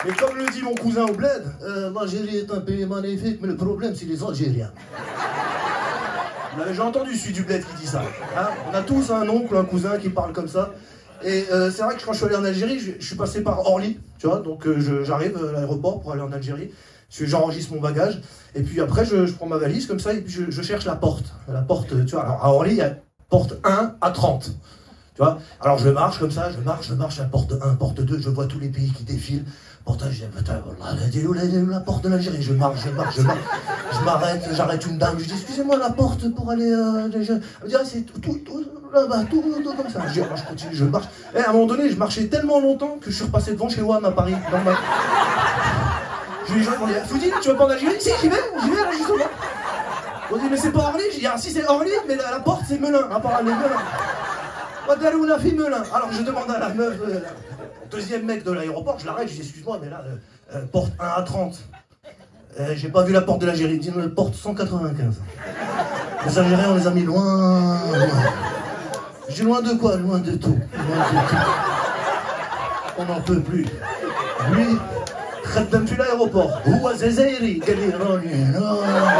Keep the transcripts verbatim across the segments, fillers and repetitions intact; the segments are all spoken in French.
Mais comme le dit mon cousin au bled, euh, l'Algérie est un pays magnifique, mais le problème c'est les Algériens. Vous l'avez déjà entendu, celui du bled qui dit ça. Hein, on a tous un oncle, un cousin qui parle comme ça. Et euh, c'est vrai que quand je suis allé en Algérie, je, je suis passé par Orly, tu vois, donc euh, j'arrive à l'aéroport pour aller en Algérie. J'enregistre mon bagage, et puis après je, je prends ma valise comme ça, et puis je, je cherche la porte. La porte, tu vois, alors à Orly, il y a porte un à trente. Tu vois, alors je marche comme ça, je marche, je marche à porte un, porte deux, je vois tous les pays qui défilent. Porte un, je dis, putain, la porte de l'Algérie, je marche, je marche, je marche. Je m'arrête, j'arrête une dame, je dis, excusez-moi, la porte pour aller. Euh, je, elle me dit, ah, c'est tout, tout, tout, là-bas, tout, tout, comme ça. Je dis, ah, je continue, je marche. Et à un moment donné, je marchais tellement longtemps que je suis repassé devant chez Wam à Paris. Dans ma... Je lui ai dit, Foudine, tu vas pas en Algérie? Si, j'y vais, j'y vais, là, justement. On dit, mais c'est pas Orly? J'ai dit, ah, si, c'est Orly, mais la, la porte, c'est Melun. À part les Melun. On a fait Melun. Alors, je demande à la meuf, euh, deuxième mec de l'aéroport, je l'arrête, je dis, excuse-moi, mais là, euh, euh, porte un à trente. Euh, J'ai pas vu la porte de l'Algérie, dis nous porte cent quatre-vingt-quinze. Les Algériens, on les a mis loin. loin. Je dis, loin de quoi? Loin de tout. Loin de tout. On n'en peut plus. Lui, خدمت l'aéroport. هو جزائري قال لي راني هنا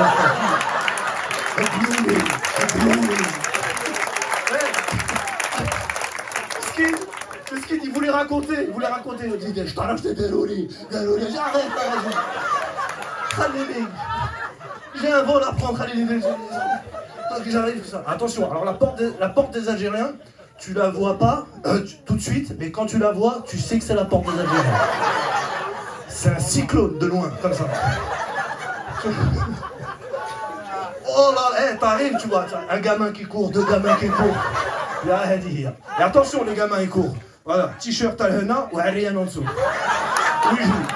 قبلوني قبلوني. C'est ce qu'il dit, il voulait raconter, il voulait raconter. Il dit, je t'en acheté des roulis, des roulis, j'arrête, arrête. J'ai un vol à prendre, allez, donc j'arrive, tout ça. Attention, alors la porte, des, la porte des Algériens, tu la vois pas euh, tu, tout de suite, mais quand tu la vois, tu sais que c'est la porte des Algériens. C'est un cyclone de loin, comme ça. Oh là, hé, hey, t'arrives, tu vois, un gamin qui court, deux gamins qui courent. Et attention, les gamins, ils courent. Voilà, t-shirt à l'hena ou rien en dessous. Oui, il joue.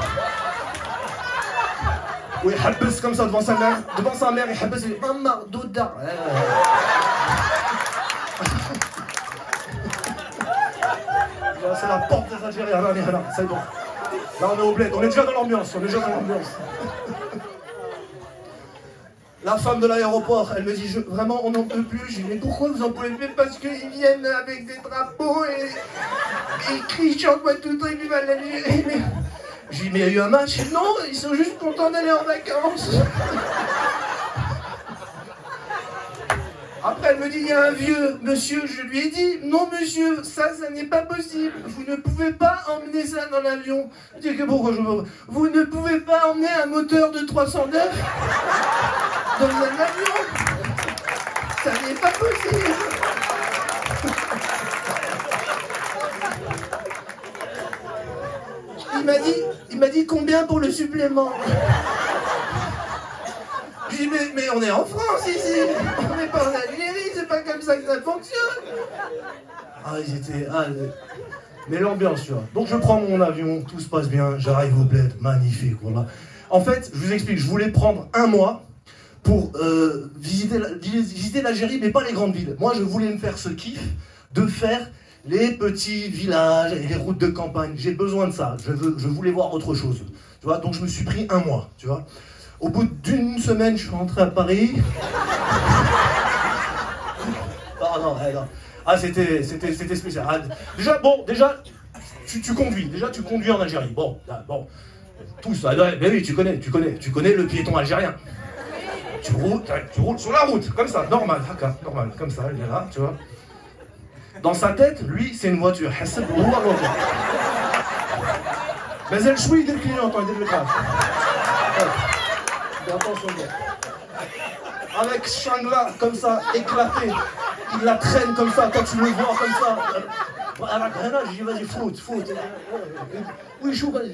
Oui, il habesse comme ça devant sa mère. Devant sa mère, il habesse, il dit Maman, Douda. C'est la porte des Algériens. C'est bon. Là, on est au bled. On est déjà dans l'ambiance. On est déjà dans l'ambiance. La femme de l'aéroport, elle me dit, je, vraiment, on n'en peut plus. Je dis, mais pourquoi vous en pouvez plus? Parce qu'ils viennent avec des drapeaux et ils crient, chantent, moi, tout le temps, ils vivent à la nuit. Je dis, mais il y a eu un match? Non, ils sont juste contents d'aller en vacances. Après, elle me dit, il y a un vieux monsieur, je lui ai dit, non monsieur, ça, ça n'est pas possible. Vous ne pouvez pas emmener ça dans l'avion. Je dis, que pourquoi je veux... Vous ne pouvez pas emmener un moteur de trois cent neuf dans un avion. Ça n'est pas possible. Il m'a dit, il m'a dit combien pour le supplément? Je dis, mais, mais on est en France ici, on n'est pas en Algérie, c'est pas comme ça que ça fonctionne. Ah, ils étaient... Ah, mais l'ambiance, tu vois. Donc je prends mon avion, tout se passe bien, j'arrive au bled, magnifique, voilà. En fait, je vous explique, je voulais prendre un mois pour euh, visiter, la, visiter l'Algérie, mais pas les grandes villes. Moi, je voulais me faire ce kiff de faire les petits villages et les routes de campagne. J'ai besoin de ça, je, veux, je voulais voir autre chose. Tu vois, donc je me suis pris un mois, tu vois. Au bout d'une semaine, je suis rentré à Paris. Ah non, non. Ah, c'était spécial. Ah, déjà, bon, déjà, tu, tu conduis. Déjà, tu conduis en Algérie. Bon, là, bon. Tout ça. Mais oui, tu connais, tu connais. Tu connais le piéton algérien. Tu roules, tu roules sur la route, comme ça, normal, haka, normal, comme ça, il est là, tu vois. Dans sa tête, lui, c'est une voiture. Mais elle chouille dès le client, il dit le grave. Attention, avec ce chang-là, comme ça, éclaté, il la traîne comme ça, quand tu le vois comme ça. Avec un âge, je dis vas-y, fout, fout. Oui, je vas-y.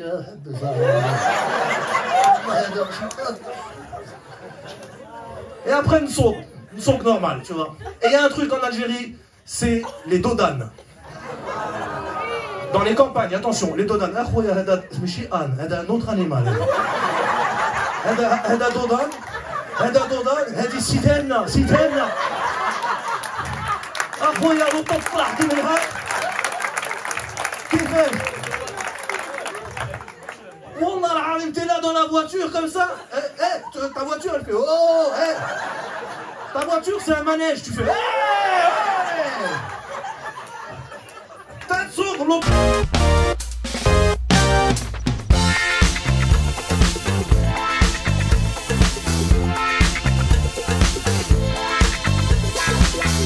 Et après, une souk, une souk normale, tu vois. Et il y a un truc en Algérie, c'est les dodanes. Dans les campagnes, attention, les dodanes. C'est un autre animal. هذا هذا دودان هذا دودان هذه سيتانا سيتانا اخويا لو تفرحت منها كيفاش والله العظيم t'es là dans la voiture comme ça eh, eh, ta voiture elle fait oh eh. Ta voiture c'est un manège tu fais eh, eh. T'as sur